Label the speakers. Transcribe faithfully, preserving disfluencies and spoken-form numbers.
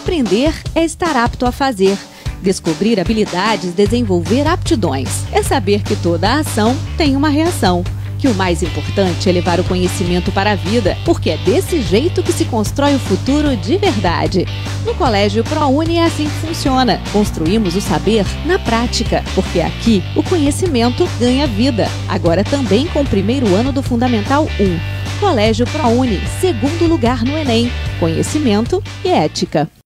Speaker 1: Aprender é estar apto a fazer. Descobrir habilidades, desenvolver aptidões. É saber que toda ação tem uma reação. Que o mais importante é levar o conhecimento para a vida, porque é desse jeito que se constrói o futuro de verdade. No Colégio ProUni é assim que funciona. Construímos o saber na prática, porque aqui o conhecimento ganha vida. Agora também com o primeiro ano do Fundamental um. Colégio ProUni, segundo lugar no Enem. Conhecimento e ética.